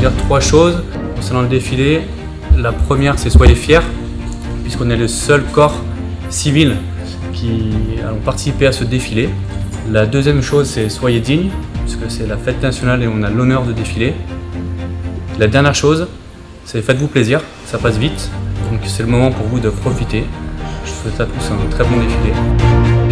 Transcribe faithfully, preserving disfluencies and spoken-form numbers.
dire trois choses concernant le défilé. La première, c'est soyez fiers, puisqu'on est le seul corps civil qui allons participer à ce défilé. La deuxième chose, c'est soyez dignes, puisque c'est la fête nationale et on a l'honneur de défiler. La dernière chose, c'est faites-vous plaisir, ça passe vite, donc c'est le moment pour vous de profiter. Je vous souhaite à tous un très bon défilé.